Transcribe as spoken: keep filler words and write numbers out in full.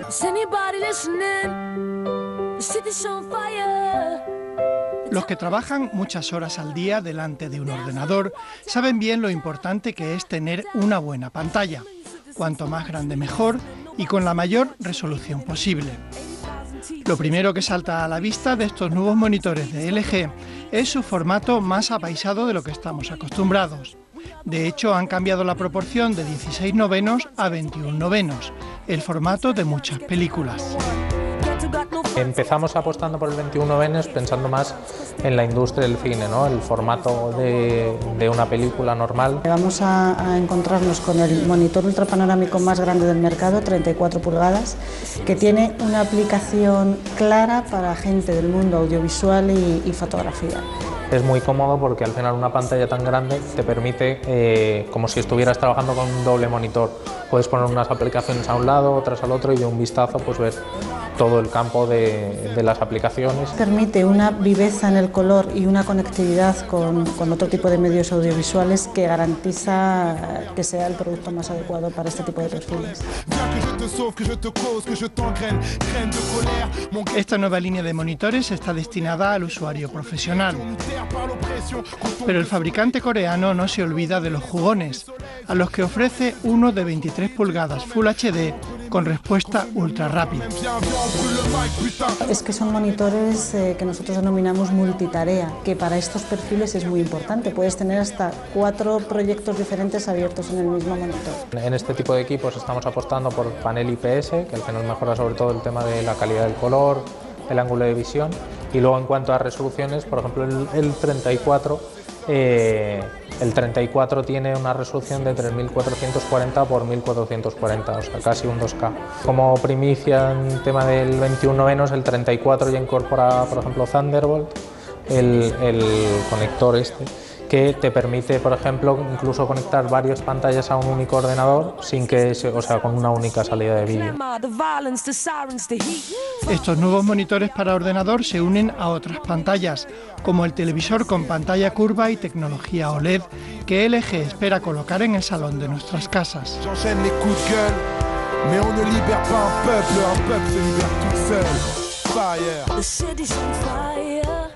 Los que trabajan muchas horas al día delante de un ordenador saben bien lo importante que es tener una buena pantalla, cuanto más grande mejor y con la mayor resolución posible. Lo primero que salta a la vista de estos nuevos monitores de L G es su formato más apaisado de lo que estamos acostumbrados. De hecho, han cambiado la proporción de dieciséis novenos a veintiún novenos, el formato de muchas películas. Empezamos apostando por el veintiún novenos pensando más en la industria del cine, ¿no? El formato de, de una película normal. Vamos a, a encontrarnos con el monitor ultrapanorámico más grande del mercado, treinta y cuatro pulgadas, que tiene una aplicación clara para gente del mundo audiovisual y, y fotografía. Es muy cómodo porque al final una pantalla tan grande te permite, eh, como si estuvieras trabajando con un doble monitor. Puedes poner unas aplicaciones a un lado, otras al otro y de un vistazo pues ver todo el campo de, de las aplicaciones. Permite una viveza en el color y una conectividad con, con otro tipo de medios audiovisuales que garantiza que sea el producto más adecuado para este tipo de perfiles. Esta nueva línea de monitores está destinada al usuario profesional. Pero el fabricante coreano no se olvida de los jugones, a los que ofrece uno de veintitrés pulgadas Full H D con respuesta ultra rápida. Es que son monitores eh, que nosotros denominamos multitarea, que para estos perfiles es muy importante. Puedes tener hasta cuatro proyectos diferentes abiertos en el mismo monitor. En este tipo de equipos estamos apostando por panel I P S, que al final mejora sobre todo el tema de la calidad del color, el ángulo de visión, y luego en cuanto a resoluciones, por ejemplo el, el treinta y cuatro, eh, el treinta y cuatro tiene una resolución de tres mil cuatrocientos cuarenta por mil cuatrocientos cuarenta, o sea casi un dos K. Como primicia en tema del veintiún novenos, el treinta y cuatro ya incorpora por ejemplo Thunderbolt, el, el conector este, que te permite, por ejemplo, incluso conectar varias pantallas a un único ordenador sin que, se, o sea, con una única salida de vídeo. Estos nuevos monitores para ordenador se unen a otras pantallas, como el televisor con pantalla curva y tecnología O L E D, que L G espera colocar en el salón de nuestras casas. Fire. The city's on fire.